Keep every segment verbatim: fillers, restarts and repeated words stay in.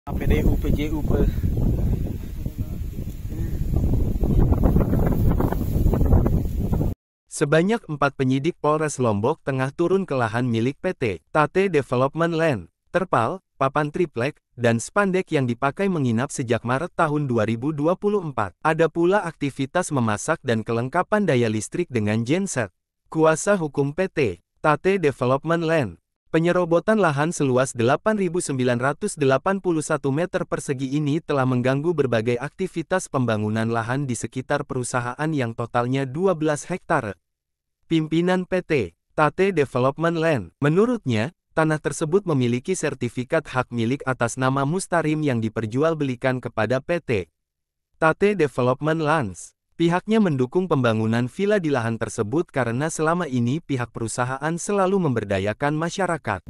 P D U, P J U, pe. Sebanyak empat penyidik Polres Lombok Tengah turun ke lahan milik P T Tate Development Land, terpal, papan triplek, dan spandek yang dipakai menginap sejak Maret tahun dua ribu dua puluh empat. Ada pula aktivitas memasak dan kelengkapan daya listrik dengan genset. Kuasa hukum P T Tate Development Land, penyerobotan lahan seluas delapan ribu sembilan ratus delapan puluh satu meter persegi ini telah mengganggu berbagai aktivitas pembangunan lahan di sekitar perusahaan yang totalnya dua belas hektare. Pimpinan P T Tate Development Land, menurutnya, tanah tersebut memiliki sertifikat hak milik atas nama Mustarim yang diperjualbelikan kepada P T Tate Development Lands. Pihaknya mendukung pembangunan villa di lahan tersebut karena selama ini pihak perusahaan selalu memberdayakan masyarakat.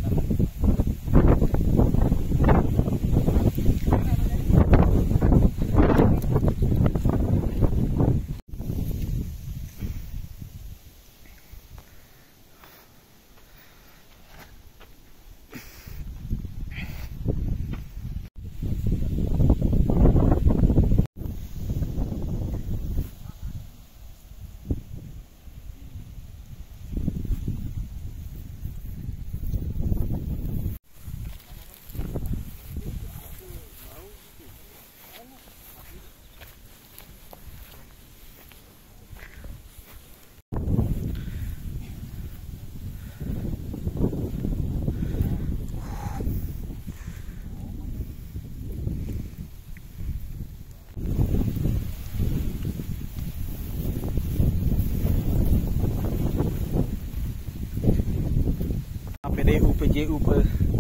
P D U, P J U, pe.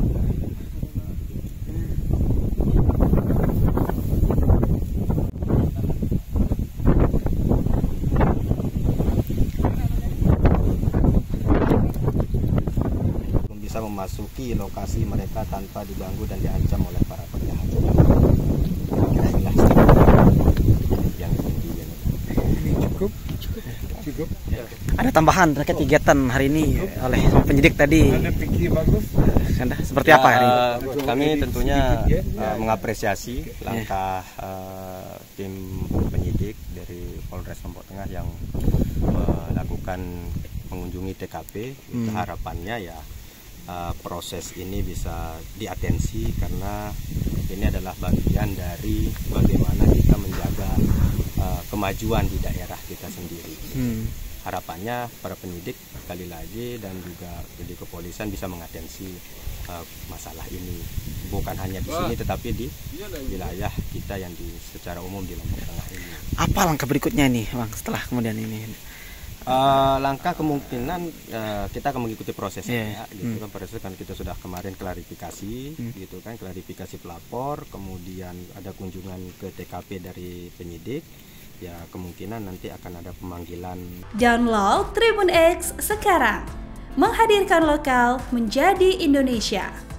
Bisa memasuki lokasi mereka tanpa diganggu dan diancam oleh para penjahat. Kira-kira yang tinggi ini. Cukup, cukup, cukup. Ada tambahan terkait kegiatan hari ini oleh penyidik tadi. Ada pikir bagus. Anda seperti apa hari ini? Uh, kami tentunya uh, mengapresiasi langkah uh, tim penyidik dari Polres Lombok Tengah yang melakukan mengunjungi T K P. Itu Hmm. harapannya ya uh, proses ini bisa diatensi karena ini adalah bagian dari bagaimana kita menjaga uh, kemajuan di daerah kita sendiri. Hmm. Harapannya para penyidik sekali lagi dan juga penyidik kepolisian bisa mengatensi uh, masalah ini bukan hanya di sini tetapi di wilayah kita yang di secara umum di Lombok Tengah ini. Apa langkah berikutnya nih, Bang, setelah kemudian ini? Uh, langkah kemungkinan uh, kita akan mengikuti prosesnya, Yeah. ya, gitu Hmm. kan proses kan kita sudah kemarin klarifikasi, Hmm. gitu kan klarifikasi pelapor, kemudian ada kunjungan ke T K P dari penyidik. Ya kemungkinan nanti akan ada pemanggilan. Download Tribun X sekarang, menghadirkan lokal menjadi Indonesia.